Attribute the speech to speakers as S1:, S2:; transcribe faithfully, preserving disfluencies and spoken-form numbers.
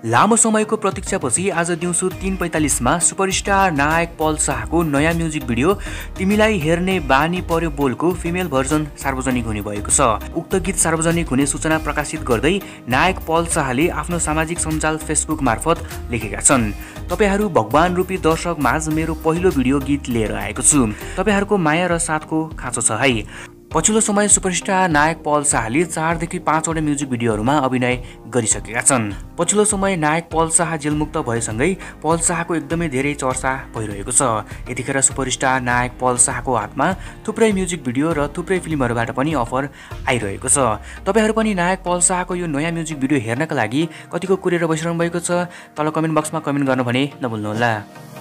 S1: लामो समयको प्रतीक्षापछि आज दिउँसो तीन पैँतालिसमा सुपरस्टार नायक पल शाहको नयाँ म्युजिक भिडियो तिमीलाई हेर्ने बानी पर्यो बोलको फिमेल भर्जन सार्वजनिक हुने भएको छ। उक्त गीत सार्वजनिक हुने सूचना प्रकाशित गर्दै नायक पल शाहले आफ्नो सामाजिक सञ्जाल फेसबुक मार्फत लेखेका छन्। तपाईहरू भगवान रूपी दर्शक माझ मेरो पहिलो भिडियो गीत लिएर आएको छु। तपाईहरूको माया र साथको खाँचो छ है। पछिल्लो समय सुपरस्टार नायक पल शाहले चारदेखि पाँचवटा म्युजिक भिडियोहरूमा अभिनय गरिसकेका छन्। पछिल्लो समय नायक पल शाह जेलमुक्त भएसँगै पल शाहको एकदमै धेरै चर्चा भइरहेको छ। यतिखेर सुपरस्टार नायक पल शाहको हातमा थुप्रै म्युजिक भिडियो र थुप्रै फिल्महरूबाट पनि अफर आइरहेको छ। तपाईहरू पनि नायक पल शाहको यो नयाँ म्युजिक भिडियो हेर्नका लागि कतिको कुरेर बसिरहनु भएको छ? तल कमेन्ट बक्समा कमेन्ट गर्न भने नभुल्नुहोला।